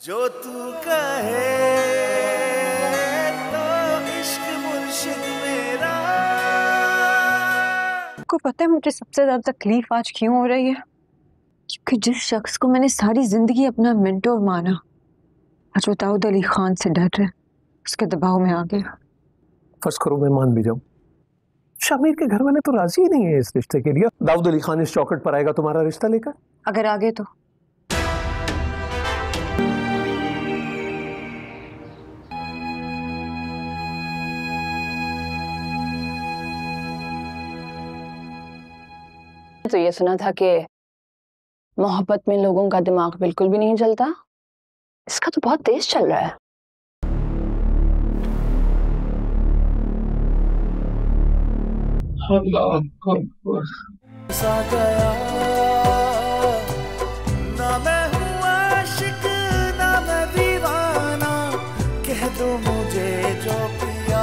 जो तू कहे तो इश्क मुर्शिद मेरा। आपको पता है मुझे सबसे ज्यादा तकलीफ आज क्यों हो रही है? क्योंकि जिस शख्स को मैंने सारी जिंदगी अपना मेंटोर माना, आज वो दाऊद अली खान से डर रहे, उसके दबाव में आ गया। फर्ज करो मैं मान भी जाऊं, शामिर के घर वाले तो राजी ही नहीं है इस रिश्ते के लिए। दाऊद अली खान इस चौखट पर आएगा तुम्हारा रिश्ता लेकर? अगर आगे तो ये सुना था कि मोहब्बत में लोगों का दिमाग बिल्कुल भी नहीं चलता। इसका तो बहुत तेज चल रहा है। सा गया ना मैं हूँ आशिक ना मैं दीवाना, कह दो मुझे जो पिया।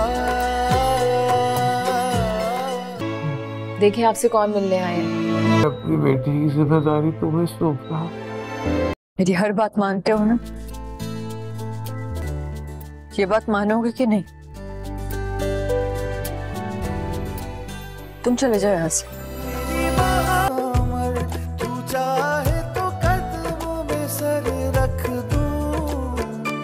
देखिए आपसे कौन मिलने आए हैं। अपनी बेटी की जिम्मेदारी तुम्हें सौंपा। मेरी हर बात मानते हो ना? ये बात मानोगे कि नहीं? तुम चले जाओ यहाँ से। तू चाहे तो कदमों में सर रख दूं।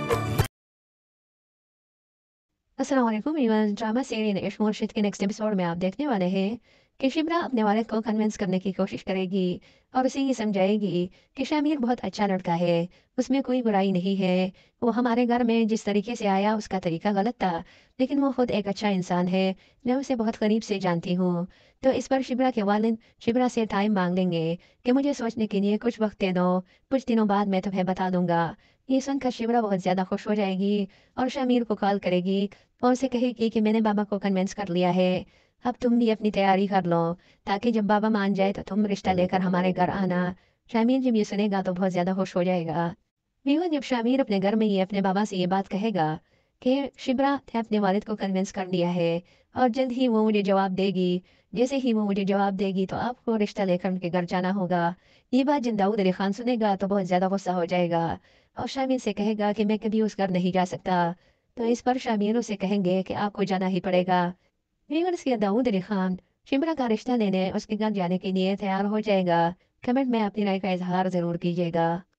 अस्सलाम वालेकुम व्यूअर्स, ड्रामा सीरियल इश्क मुर्शिद के नेक्स्ट एपिसोड में आप देखने वाले हैं कि शिब्रा अपने वालिद को कन्विंस करने की कोशिश करेगी और उसे ये समझाएगी कि शामिर बहुत अच्छा लड़का है, उसमें कोई बुराई नहीं है। वो हमारे घर में जिस तरीके से आया उसका तरीका गलत था, लेकिन वो खुद एक अच्छा इंसान है। मैं उसे बहुत करीब से जानती हूँ। तो इस पर शिब्रा के वालिद शिब्रा से टाइम मांग लेंगे कि मुझे सोचने के लिए कुछ वक्त दे दो, कुछ दिनों बाद मैं तुम्हें बता दूंगा। ये सुनकर शिब्रा बहुत ज़्यादा खुश हो जाएगी और शामिर को कॉल करेगी और उसे कहेगी कि मैंने बाबा को कन्विंस कर लिया है, अब तुम भी अपनी तैयारी कर लो ताकि जब बाबा मान जाए तो तुम रिश्ता लेकर हमारे घर आना। शामिर जब ये सुनेगा तो बहुत ज़्यादा खुश हो जाएगा। वीवा जब शामिर अपने घर में ये अपने बाबा से ये बात कहेगा कि शिब्रा ने अपने वालिद को कन्विंस कर लिया है और जल्द ही वो मुझे जवाब देगी, जैसे ही वो मुझे जवाब देगी तो आपको रिश्ता लेकर उनके घर जाना होगा। ये बात जब दाऊद अली खान सुनेगा तो बहुत ज़्यादा गुस्सा हो जाएगा और शामिर से कहेगा कि मैं कभी उस घर नहीं जा सकता। तो इस पर शामिर उसे कहेंगे कि आपको जाना ही पड़ेगा। व्यूअर्स, के दाऊद अली खान शिमरा का रिश्ता लेने उसके घर जाने के लिए तैयार हो जाएगा। कमेंट में अपनी राय का इजहार ज़रूर कीजिएगा।